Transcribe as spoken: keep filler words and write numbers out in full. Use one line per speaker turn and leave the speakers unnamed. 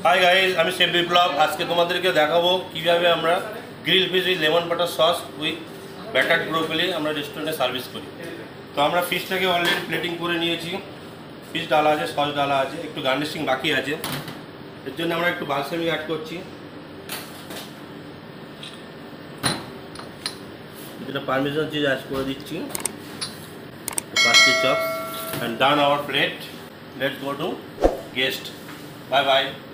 High guys, আমি chef Biplab. আজকে তোমাদেরকে দেখাবো কীভাবে আমরা grill fish with lemon butter sauce with battered broccoli আমরা রেস্টুরেন্টে সার্ভিস করি। তো আমরা ফিশটাকে অলরেডি প্লেটিং করে নিয়েছি, ফিশ ডালা আছে, সস ডালা আছে, একটু গার্নিশিং বাকি আছে। এর জন্য আমরা একটু বালসামিক অ্যাড করছি, যেটা পারমিশন চিজ অ্যাড করে দিচ্ছি, পাঁচটি chops, and done our plate. Let's go to guest. Bye by.